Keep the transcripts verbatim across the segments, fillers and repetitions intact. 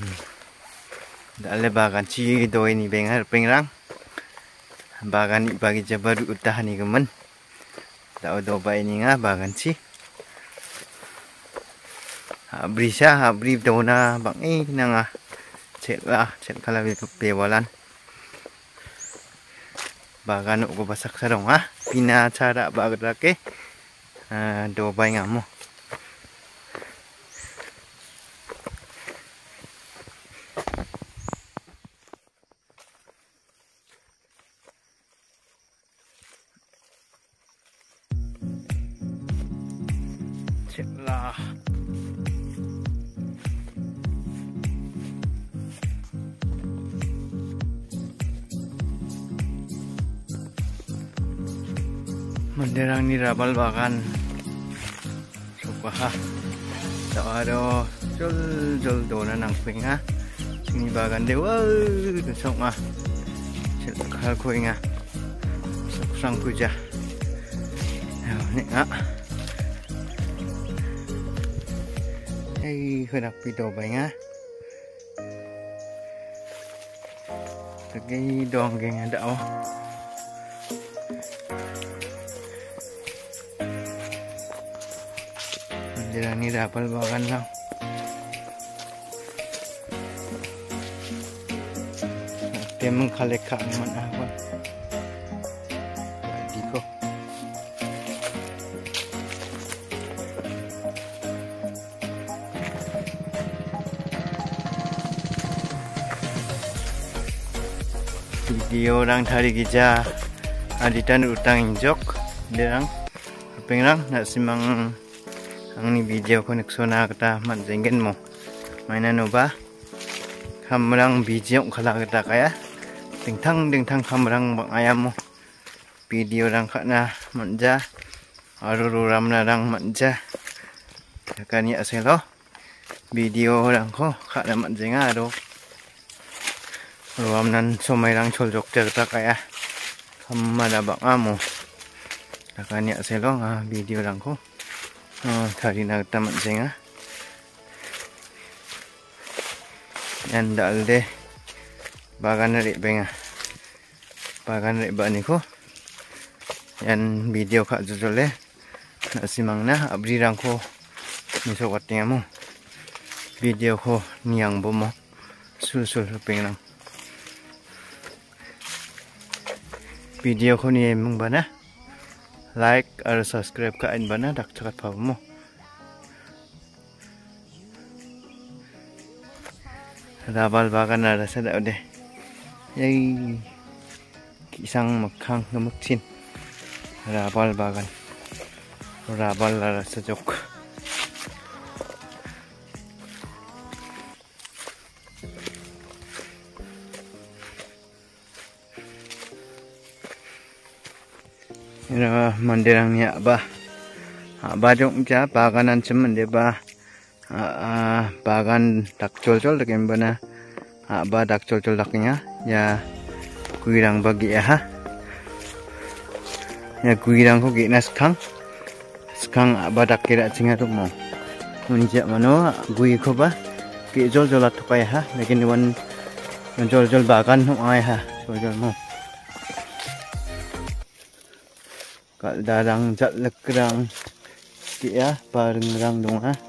Dale bagan ci doi ni bengar pengrang. Bagan ni bagi jabar utah ni gemen. Tau do ba ini nga bagan ci. Habri sya habri dona bang eh nanga. Cek lah cek kala bewalan. Bagan ko basak sarong ha. Pina cara bagrake. Uh, do ba ngamo. Lah menderang ni rabal bagan suka tak ada jol jol dona nang ping ha sini bagan dewa sok ah hal ko inga sang kuja ni ah hey hendak video bay nga cái đoàn geng ada oh jalan ni dapat bagan lang dia mengkaleka mana apa diko video orang tari gija aditan utang injok derang pengrang nak simang ang ni video ko nagsona kata manjenggen mo mainan ba kamrang video kala kata kaya dingtang dingtang kamrang bang ayam mo video rang kana manja aruru ramna rang manja kani aselo video rang ko kana manjenga aro ruamnan somai rang choljok kata kaya kamada bang amo kani aselo nga video rang ko oh tadi nak tamat jenga yan dal de bagan rik benga bagan rik ba ni ko yan video kak jujole nak simang na abri rang ko miso katinga mo video ko niang bomo sul sul pengrang video ko ni mong bana like atau subscribe ke ain bana dak cekat pamu rabal bagan ada sada udah yai kisang makhang ngamuksin rabal bagan rabal lara sejok ira mandirang ni ba ba jong ja baganan cemen de ba bagan dak col col dekem bana ba dak col col daknya ya kuirang bagi ya ha ya kuirang ko gina skang skang ba dak kira cinga tu mo munja mano gui ko ba ki jol jol atukai ha lekin wan jol jol bagan ho ai ha jol jol mo kal darang jat lekrang kia bareng rang dong ha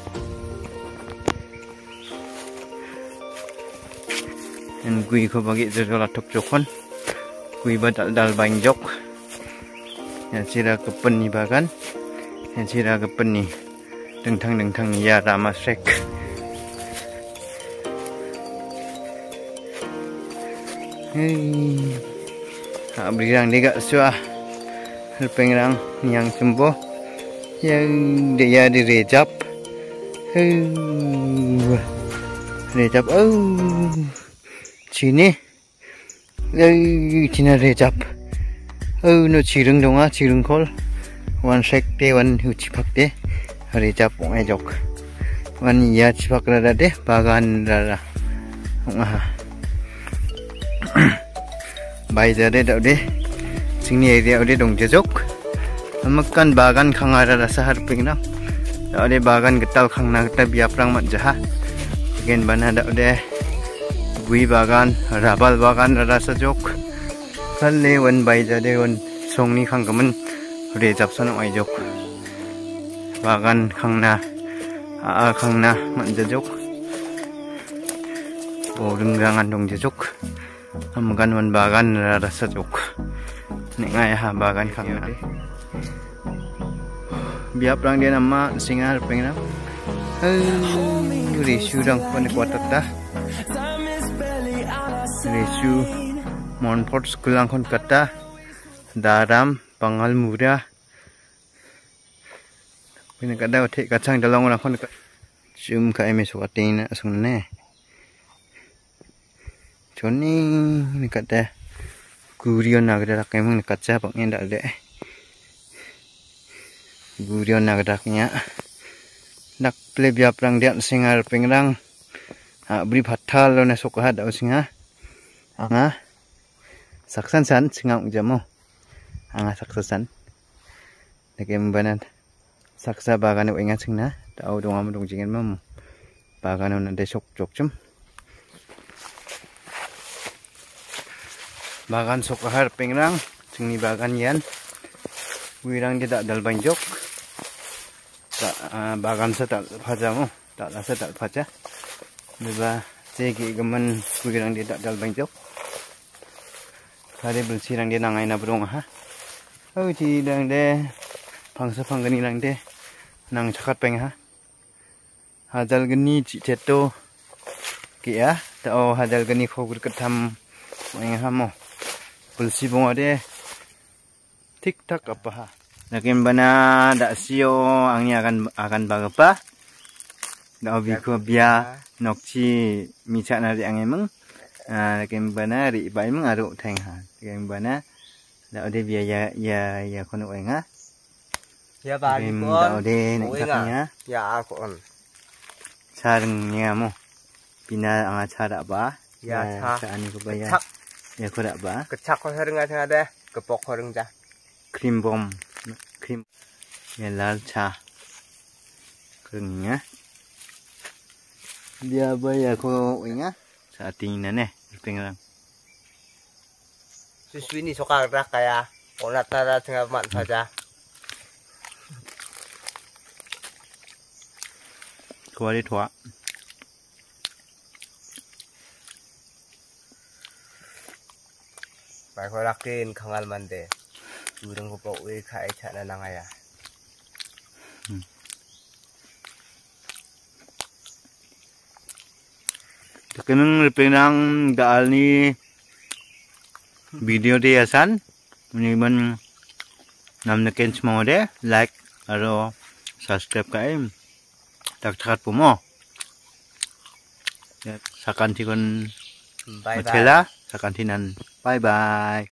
en gui ko bagi jola tok jokon gui badal dal banjok ya sira kepen ni bagan ya sira kepen ni dengtang dengtang ya rama sek hei abri rang dega suah pengrang yang sembuh yang dia di rejap rejap oh sini Cina rejap oh no cireng dong ah cireng kol wan sek de wan hucipak de rejap ong ejok wan ya cipak rada de bagan rada ong ah bai jade dak de sini area udah dong jejok makan bagan kang ada rasa harping na ada bagan getal kang na kita biaprang mat jaha Again bana da udah gui bagan, rabal bagan rasa jok. Kali wan bai jadi wan song ni kang kemen udah japsan oi jok. Bagan kang na, a kang na manja jok. Oh renggangan dong jok. Amgan wan bagan rasa jok. Nek ngai ha bagan kang na. Biap rang dia nama singar pengen. Risu dang panik watak dah. Risu Monfort sekolah kon kata daram pangal murah. Ini kada otek kacang dalam orang kon cium ka emes watin asung ne. Joni ini kada gurion nak ada kemeng kaca paknya ndak ada. Gurion nak adaknya. Nak play biap rang dia singar pengrang. Ah beri fatal lo na sokahat au singa. Anga saksan san singa ujamo. Anga saksan. Lagi membanan saksa bagan au ingat singna. Tau dong am dong jingen mam. Bagan au nade sok jok cum. Bagan sokahar pengrang singni bagan yan. Wirang dia tak dal banjok. Tak bagan sa tak paja mo. Tak rasa tak paja. Beba segi gemen wirang dia tak dal banjok. Kali bersih rang dia nangai na brong ha. Oh ti dang de pangsa panggani rang de nang cakat peng ha. Hadal geni ci ceto ki ya. Tau hadal geni khogur ketam weng ha mo. Bersih bong ade tik tak apa ha. Nakin bana dak sio angnya akan akan bagapa. Dak biko bia nokci mica nari ang emang. Nakin bana ri bai meng aru theng ha. Nakin bana dak ode bia ya ya ya kono enga. Ya ba kon. Dak ode nek kaknya. Ya kon. Charengnya mo. Pina anga cara ba? Ya cha ani ko ba ya. Ya ko dak ba? Kecak ko hereng ada ada. Kepok hereng ja. Krim bom. Krim ya lal cha keringnya dia bayar ko inga saat ini nene pengen susu ini suka rak kaya olah tara tengah mat saja kuali tua baik rakin kangal mande urang ko pa uwi kai cha na nangaya. Hmm. Tekeneng penang daal ni video dia asan meniman nam neken semua deh like atau subscribe kai tak cakat pumo. Sakan tikon Bye bye. Macela sakan tinan. Bye bye.